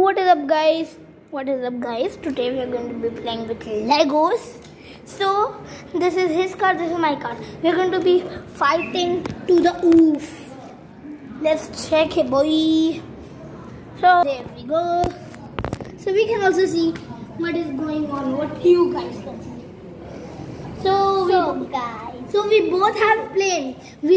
what is up guys? Today we are going to be playing with Legos. So this is his car, this is my car. We are going to be fighting to the oof. Let's check it, boy. So there we go. So we can also see what is going on, what you guys can see. So we both have planes.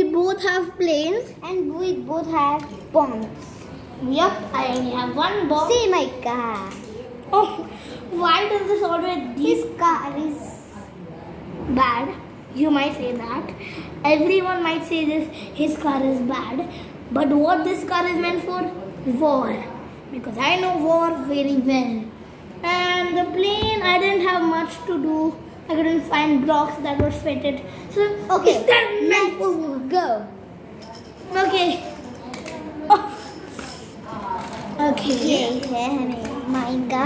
And we both have bombs. Yep, I only have one bomb. See my car. Oh, why does this always? His car is Bad. You might say that. Everyone might say this. His car is bad. But what this car is meant for? War. Because I know war very well. And the plane, I didn't have much to do. I couldn't find blocks that were fitted. So okay. Is that meant for Let's go. Okay. Oh. Okay. ये है हमें mica.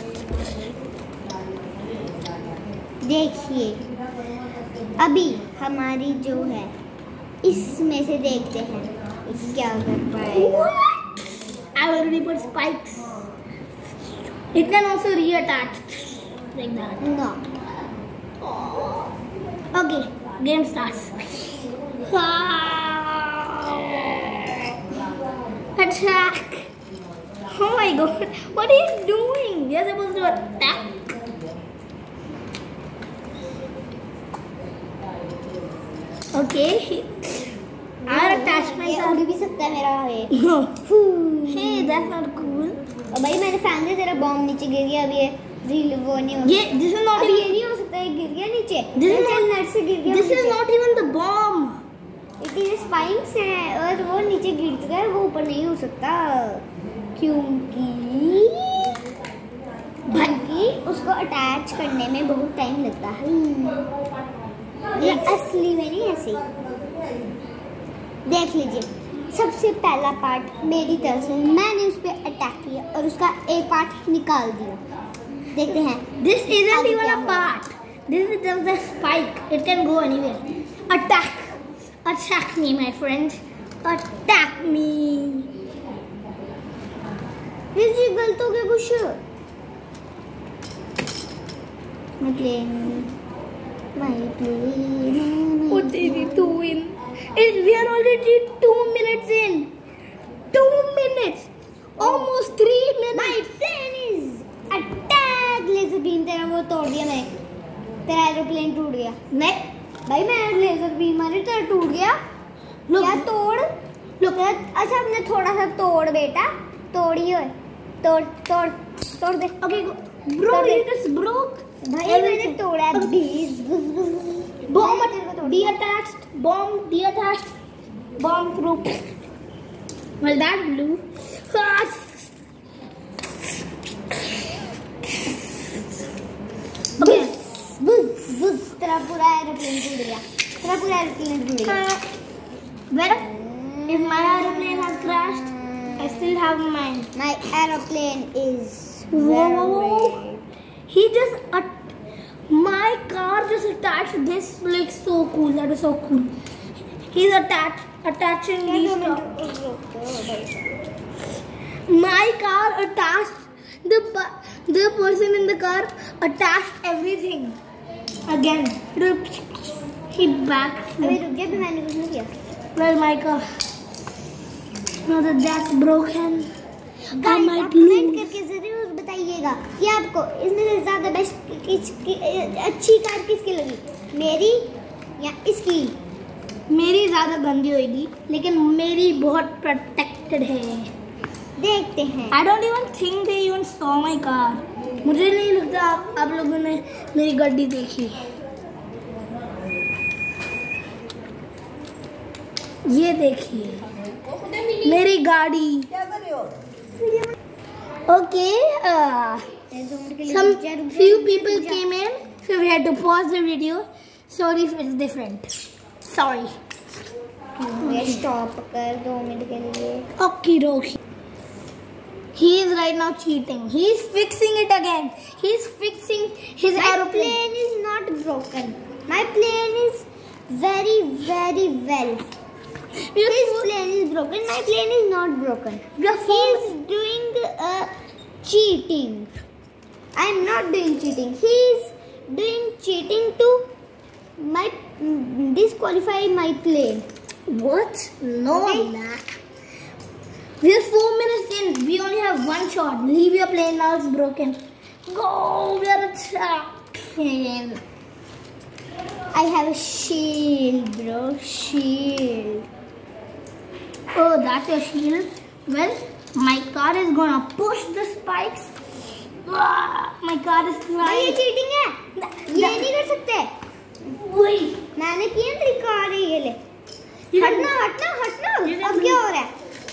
देखिए अभी हमारी जो है इसमें से देखते हैं क्या कर पाएगा. I already put spikes. It can also reattach like that. No. Okay, game starts. Attack! Oh my god, what are you doing? You're supposed to attack. Okay, I'll attach ये myself. उड़ भी सकता है मेरा है. Hey, that's not cool. और भाई मैंने फेंक दिया तेरा बॉम्ब नीचे गिर गया. अब ये रील वो नहीं हो. ये this is not अब ये even. नहीं हो सकता. ये गिर गया नीचे. This is चल not. नेट से गिर गया. This is not even the bomb. इतने स्पाइक्स हैं और वो नीचे गिर चुका है. वो ऊपर नहीं हो सकता क्योंकि उसको अटैच करने में बहुत टाइम लगता है. ये असली में नहीं ऐसे. देख लीजिए सबसे पहला पार्ट मेरी तरफ से मैंने उस पर अटैक किया और उसका एक पार्ट निकाल दिया. देखते हैं. This isn't even a part. This is just a spike. It can go anywhere. Attack. Attack me, my friend. Attack me. ये गलत हो गया कुछ. My plane. What are you doing? We are already 2 minutes in. 2 minutes. Almost 3 minutes. My plane is attack. Laser beam तेरा वो तोड़ दिया मैं. तेरा एरोप्लेन टूट गया. नहीं भाई मैं लेजर बीम मारी तेरा टूट गया. क्या तोड़? अच्छा अपने थोड़ा सा तोड़ बेटा. तोड़िए. तोड़ दे. Okay, bro, you just broke. भाई मैंने तोड़ा. Bomb detached. Bomb detached. Bomb proof. Well, that blew. Okay. बुस तेरा पूरा एरोप्लेन टूट गया. Well, if my aeroplane has crashed, I still have mine. My aeroplane is Whoa. He just my car just attached this, like so cool. That is so cool. He's attaching these stuff. My car attached the person in the car attached everything again. He back. अभी रुक गया. फिर मैंने कुछ नहीं किया. Well, my car. Now that that's broken. I guys might आप comment lose. करके जरूर बताइएगा कि आपको इसमें से ज्यादा बेस्ट अच्छी कार किसकी लगी. मेरी या इसकी. मेरी ज्यादा गंदी होगी लेकिन मेरी बहुत प्रोटेक्टेड है. देखते हैं. I don't even think they even saw my car. मुझे नहीं लगता आप लोगों ने मेरी गाड़ी देखी. ये देखिए मेरी गाड़ी. Okay, some few people came in, so we had to pause the video. Sorry if it's different. Sorry. Stop कर 2 मिनट के लिए. Okay, dokie. He is right now cheating. He is fixing it again. He is fixing his aeroplane. My plane is not broken. My plane is very well. His plane is broken. My plane is not broken. He is doing cheating. I am not doing cheating. He is doing cheating to disqualify my play. What? No. Okay. Nah. We are 4 minutes in. We only have one shot. Leave your plane now. It's broken. Go. We are attacking. I have a shield, bro. Shield. Oh, that's your shield. Well, my car is gonna push the spikes. My car is भाई ये flying. Cheating है. ये नहीं कर सकते. Wait. मैंने किया तेरी कार है ये ले. You हटना हटना हटना. अब क्या हो रहा है?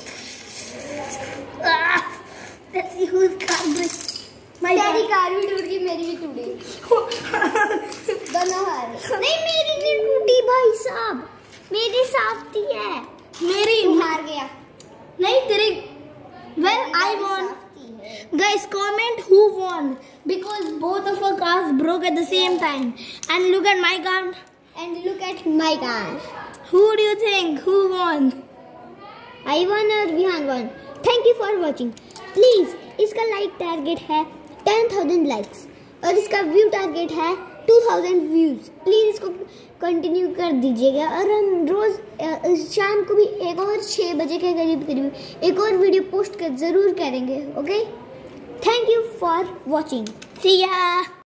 Let's see who's car breaks. तेरी कार भी टूट गई, मेरी भी टूट गई. दोनों हार. नहीं मेरी नहीं टूटी भाई साहब. मेरी साफ्ती है. मेरी तू हार गया. नहीं तेरी. Well, I won. Guys, comment who won because both of our cars broke at the same time. And look at my car. And look at my car. Who do you think who won? I won or Vihan won. Thank you for watching. Please इसका like target है 10,000 likes और इसका view target है 2,000 views. Please इसको continue कर दीजिएगा और हम रोज शाम को भी एक और 6 बजे के करीब एक और वीडियो पोस्ट कर जरूर करेंगे. Okay, thank you for watching. See ya.